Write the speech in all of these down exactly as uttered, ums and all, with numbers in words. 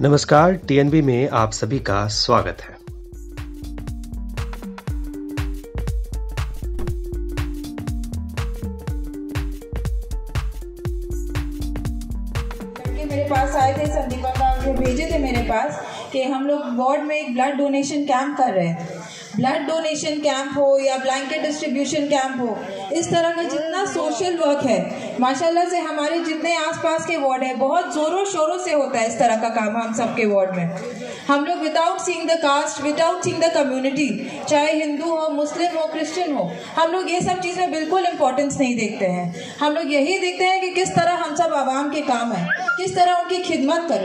नमस्कार, टीएनबी में आप सभी का स्वागत है। मेरे पास आए थे, संदीपा का जो भेजे थे मेरे पास कि हम लोग वार्ड में एक ब्लड डोनेशन कैंप कर रहे हैं। ब्लड डोनेशन कैंप हो या ब्लैंकेट डिस्ट्रीब्यूशन कैंप हो, इस तरह का जितना सोशल वर्क है, माशाल्लाह से हमारे जितने आसपास के वार्ड है बहुत जोरों शोरों से होता है इस तरह का काम हम सबके वार्ड में। हम लोग without seeing the caste, without seeing the community, चाहे हिंदू हो, मुस्लिम हो, क्रिश्चियन हो, हम लोग ये सब चीज़ें बिल्कुल इम्पोर्टेंस नहीं देखते हैं। हम लोग यही देखते हैं कि किस तरह हम सब आवाम के काम है, किस तरह उनकी खिदमत करें।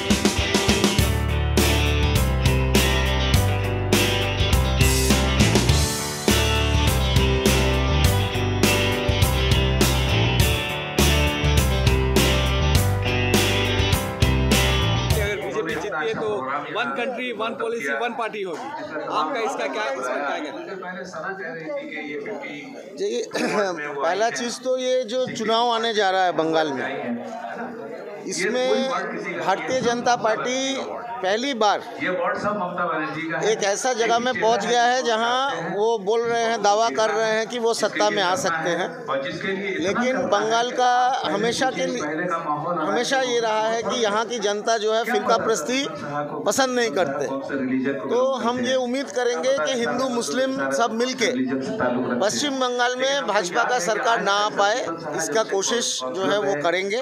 तो one country one policy one party होगी। आपका इसका क्या इसका क्या कहना है? जी, पहला चीज़ तो ये जो चुनाव आने जा रहा है बंगाल में, इसमें भारतीय जनता पार्टी पहली बार एक ऐसा जगह में पहुंच गया है जहां वो बोल रहे हैं, दावा कर रहे हैं कि वो सत्ता में आ सकते हैं। लेकिन बंगाल का हमेशा के लिए हमेशा ये रहा है कि यहाँ की जनता जो है फिरका प्रस्ती पसंद नहीं करते। तो हम ये उम्मीद करेंगे कि हिंदू मुस्लिम सब मिलके पश्चिम बंगाल में भाजपा का सरकार ना आ पाए, इसका कोशिश जो है वो करेंगे।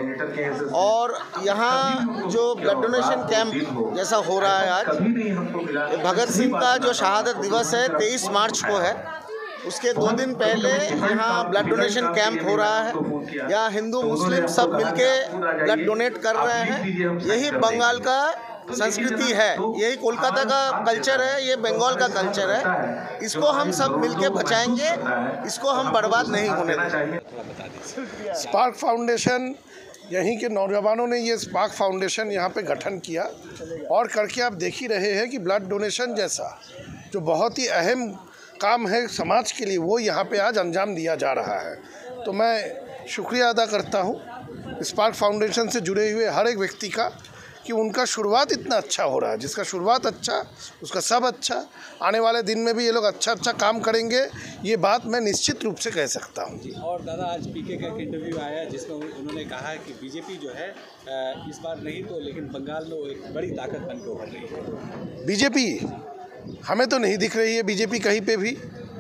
और यहाँ जो ब्लड डोनेशन कैंप जैसा हो रहा है आज, भगत सिंह का जो शहादत दिवस है तेईस मार्च को है, उसके दो दिन पहले यहाँ ब्लड डोनेशन कैंप हो रहा है। यहाँ हिंदू मुस्लिम सब मिलके ब्लड डोनेट कर रहे हैं। यही बंगाल का संस्कृति है, यही कोलकाता का कल्चर है, ये बंगाल का कल्चर है। इसको हम सब मिलके बचाएंगे, इसको हम बर्बाद नहीं होने देंगे। स्पार्क फाउंडेशन, यहीं के नौजवानों ने ये स्पार्क फाउंडेशन यहाँ पे गठन किया और करके आप देख ही रहे हैं कि ब्लड डोनेशन जैसा जो बहुत ही अहम काम है समाज के लिए, वो यहाँ पे आज अंजाम दिया जा रहा है। तो मैं शुक्रिया अदा करता हूँ स्पार्क फाउंडेशन से जुड़े हुए हर एक व्यक्ति का कि उनका शुरुआत इतना अच्छा हो रहा है। जिसका शुरुआत अच्छा, उसका सब अच्छा। आने वाले दिन में भी ये लोग अच्छा अच्छा काम करेंगे, ये बात मैं निश्चित रूप से कह सकता हूँ। और दादा, आज पीके का एक इंटरव्यू आया है जिसमें उन्होंने कहा है कि बीजेपी जो है इस बार नहीं तो लेकिन बंगाल में वो एक बड़ी ताकत बन के उभर रही है। बीजेपी हमें तो नहीं दिख रही है बीजेपी कहीं पे भी।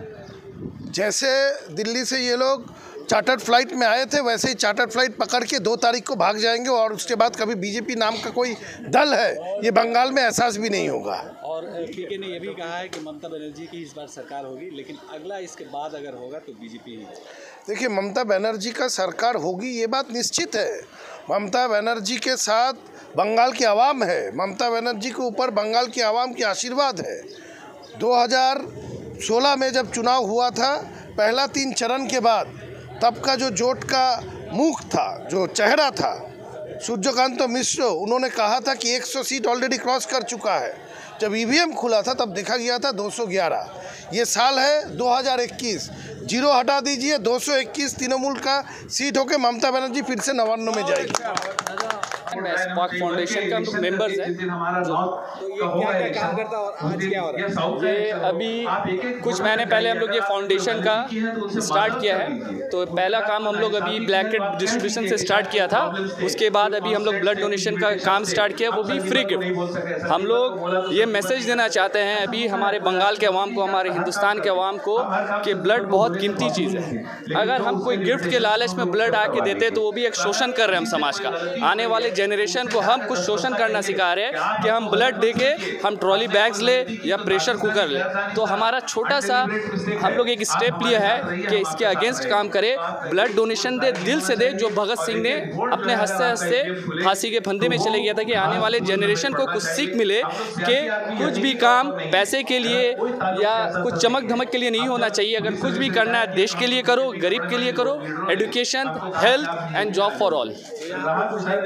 जैसे दिल्ली से ये लोग चार्टर्ड फ्लाइट में आए थे, वैसे ही चार्टर्ड फ्लाइट पकड़ के दो तारीख को भाग जाएंगे और उसके बाद कभी बीजेपी नाम का कोई दल है ये बंगाल में एहसास भी नहीं होगा। और पीके ने यह भी कहा है कि ममता बनर्जी की इस बार सरकार होगी, लेकिन अगला इसके बाद अगर होगा तो बीजेपी ही। देखिए, ममता बनर्जी का सरकार होगी ये बात निश्चित है। ममता बनर्जी के साथ बंगाल की आवाम है, ममता बनर्जी के ऊपर बंगाल की आवाम की आशीर्वाद है। दो हज़ार सोलह में जब चुनाव हुआ था, पहला तीन चरण के बाद तब का जो जोट का मुख था, जो चेहरा था, सूर्यकांत मिश्र, उन्होंने कहा था कि सौ सीट ऑलरेडी क्रॉस कर चुका है। जब ईवीएम खुला था तब देखा गया था दो सौ ग्यारह। ये साल है दो हज़ार इक्कीस, जीरो हटा दीजिए, दो सौ इक्कीस तृणमूल का सीट होके ममता बनर्जी फिर से नवान्न में जाएगी। स्पार्क फाउंडेशन का हम लोग मेंबर्स हैं। तो ये क्या क्या काम करता है और आज क्या हो रहा है? ये अभी कुछ महीने पहले हम लोग ये फाउंडेशन का स्टार्ट किया है। तो पहला काम हम लोग अभी ब्लैंकेट डिस्ट्रीब्यूशन से स्टार्ट किया था, उसके बाद अभी हम लोग ब्लड डोनेशन का काम स्टार्ट किया, वो भी फ्री गिफ्ट। हम लोग ये मैसेज देना चाहते हैं अभी हमारे बंगाल के अवाम को, हमारे हिंदुस्तान के अवाम को, कि ब्लड बहुत कीमती चीज़ है। अगर हम कोई गिफ्ट के लालच में ब्लड आके देते तो वो भी एक शोषण कर रहे हैं हम समाज का। आने वाले जनरेशन को हम कुछ शोषण करना सिखा रहे हैं कि हम ब्लड दे के हम ट्रॉली बैग्स ले या प्रेशर कुकर ले। तो हमारा छोटा सा हम लोग एक स्टेप लिया है कि इसके अगेंस्ट काम करे, ब्लड डोनेशन दे, दिल से दे, जो भगत सिंह ने अपने हंसते हंसते फांसी के फंदे में चले गया था, कि आने वाले जनरेशन को कुछ सीख मिले कि कुछ भी काम पैसे के लिए या कुछ चमक धमक के लिए नहीं होना चाहिए। अगर कुछ भी करना है देश के लिए करो, गरीब के लिए करो, education, health and job for all.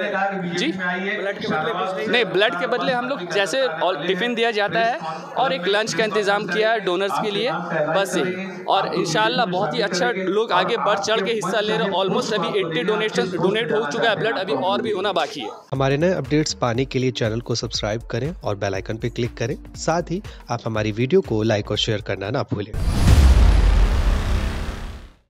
जी ब्लड के बदले कुछ नहीं? नहीं, ब्लड के बदले हम लोग जैसे टिफ़िन दिया जाता है और एक लंच का इंतज़ाम किया है डोनर्स के लिए, बस ही। और इंशाल्लाह बहुत ही अच्छा लोग आगे बढ़ चढ़ के हिस्सा ले रहे हैं। ऑलमोस्ट अभी अस्सी डोनेशन डोनेट हो चुका है ब्लड, अभी और भी होना बाकी है। हमारे नए अपडेट्स पाने के लिए चैनल को सब्सक्राइब करें और बेल आइकन पर क्लिक करें। साथ ही आप हमारी वीडियो को लाइक और शेयर करना ना भूलें।